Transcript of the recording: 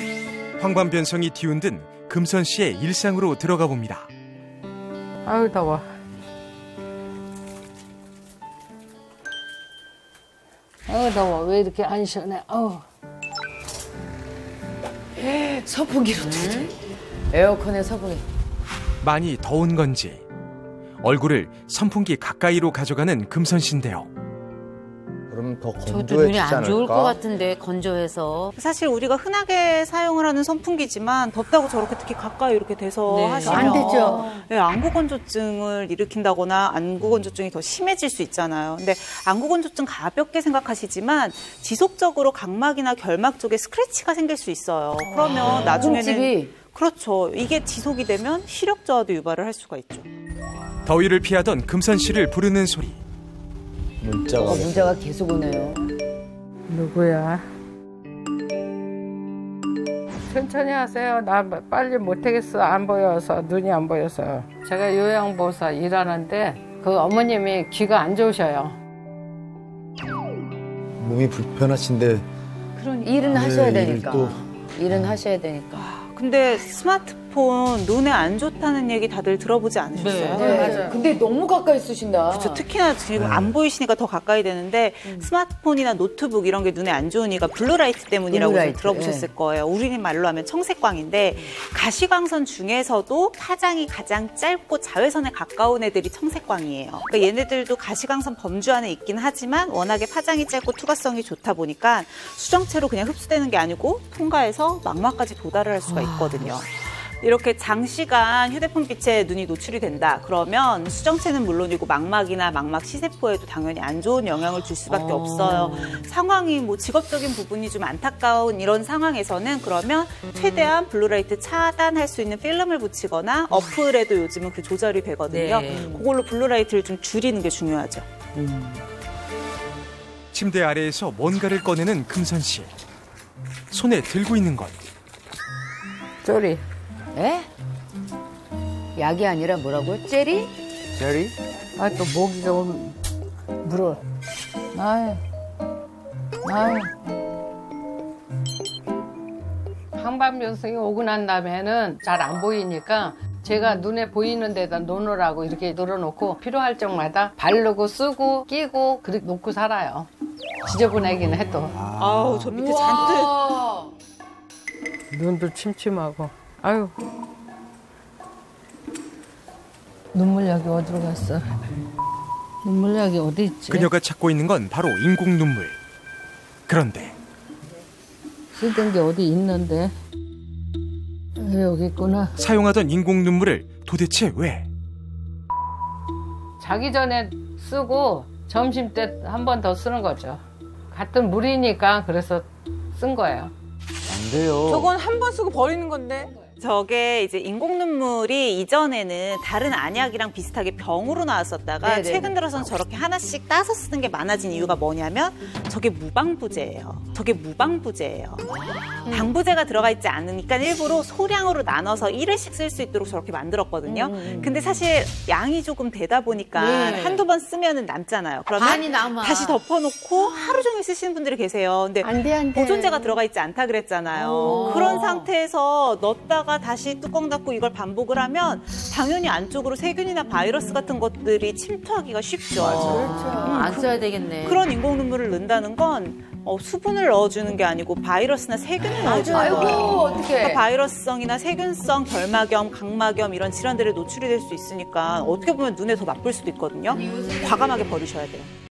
황반변성이 뒤흔든 금선 씨의 일상으로 들어가 봅니다. 아유 더워. 아유 더워. 왜 이렇게 안 시원해? 아우. 선풍기로 틀지. 에어컨에 선풍기. 많이 더운 건지 얼굴을 선풍기 가까이로 가져가는 금선 씨인데요. 그럼 더 저도 건조해지지 눈이 안 좋을 않을까? 것 같은데 건조해서. 사실 우리가 흔하게 사용을 하는 선풍기지만 덥다고 저렇게 특히 가까이 이렇게 돼서 네. 하시면 안 되죠. 네, 안구건조증을 일으킨다거나 안구건조증이 더 심해질 수 있잖아요. 근데 안구건조증 가볍게 생각하시지만 지속적으로 각막이나 결막 쪽에 스크래치가 생길 수 있어요. 그러면 나중에는 흠집이. 그렇죠. 이게 지속이 되면 시력 저하도 유발을 할 수가 있죠. 더위를 피하던 금선 씨를 부르는 소리. 문자가 계속 오네요. 누구야? 천천히 하세요. 나 빨리 못하겠어. 안 보여서. 눈이 안 보여서. 제가 요양보호사 일하는데 그 어머님이 귀가 안 좋으셔요. 몸이 불편하신데 일은 하셔야 일을 되니까. 또. 일은 하셔야 되니까. 근데 스마트폰 눈에 안 좋다는 얘기 다들 들어보지 않으셨어요? 네, 맞아요. 근데 너무 가까이 쓰신다. 그렇죠. 특히나 지금 안 보이시니까 더 가까이 되는데 스마트폰이나 노트북 이런 게 눈에 안 좋으니까 블루라이트 때문이라고 좀 블루라이트, 들어보셨을 거예요. 우리 말로 하면 청색광인데 가시광선 중에서도 파장이 가장 짧고 자외선에 가까운 애들이 청색광이에요. 그러니까 얘네들도 가시광선 범주 안에 있긴 하지만 워낙에 파장이 짧고 투과성이 좋다 보니까 수정체로 그냥 흡수되는 게 아니고 통과해서 망막까지 도달을 할 수가 있거든요. 이렇게 장시간 휴대폰 빛에 눈이 노출이 된다. 그러면 수정체는 물론이고 망막이나 망막 시세포에도 당연히 안 좋은 영향을 줄 수밖에 없어요. 상황이 뭐 직업적인 부분이 좀 안타까운 이런 상황에서는 그러면 최대한 블루라이트 차단할 수 있는 필름을 붙이거나 어플에도 요즘은 그 조절이 되거든요. 그걸로 블루라이트를 좀 줄이는 게 중요하죠. 침대 아래에서 뭔가를 꺼내는 금선 씨. 손에 들고 있는 건 쪼리. 에? 약이 아니라 뭐라고요? 젤리? 제리? 아, 또 모기가 물어. 아유. 황반변성이 오고 난 다음에는 잘 안 보이니까 제가 눈에 보이는 데다 놓으라고 이렇게 놓아놓고 필요할 적마다 바르고 쓰고 끼고 그렇게 놓고 살아요. 지저분하긴 해도. 아우, 저 밑에 잔뜩. 눈도 침침하고. 아유. 눈물약이 어디로 갔어? 눈물약이 어디 있지? 그녀가 찾고 있는 건 바로 인공 눈물. 그런데 쓰던 게 어디 있는데? 여기 있구나. 사용하던 인공 눈물을 도대체 왜? 자기 전에 쓰고 점심 때 한 번 더 쓰는 거죠. 같은 물이니까 그래서 쓴 거예요. 안 돼요. 저건 한 번 쓰고 버리는 건데. 저게 이제 인공 눈물이 이전에는 다른 안약이랑 비슷하게 병으로 나왔었다가 네네. 최근 들어서는 저렇게 하나씩 따서 쓰는 게 많아진 이유가 뭐냐면 저게 무방부제예요. 방부제가 들어가 있지 않으니까 일부러 소량으로 나눠서 1회씩 쓸 수 있도록 저렇게 만들었거든요. 근데 사실 양이 조금 되다 보니까 한두 번 쓰면은 남잖아요. 그러면 많이 남아. 다시 덮어놓고 하루 종일 쓰시는 분들이 계세요. 근데 안 돼. 보존제가 들어가 있지 않다 그랬잖아요. 그런 상태에서 넣었다가 다시 뚜껑 닫고 이걸 반복을 하면 당연히 안쪽으로 세균이나 바이러스 같은 것들이 침투하기가 쉽죠. 안 써야 되겠네. 그런 인공 눈물을 넣는다는 건 수분을 넣어주는 게 아니고 바이러스나 세균을 넣어주는 아이고, 거예요. 어떡해. 그러니까 바이러스성이나 세균성 결막염, 각막염 이런 질환들에 노출이 될 수 있으니까 어떻게 보면 눈에 더 나쁠 수도 있거든요. 과감하게 버리셔야 돼요.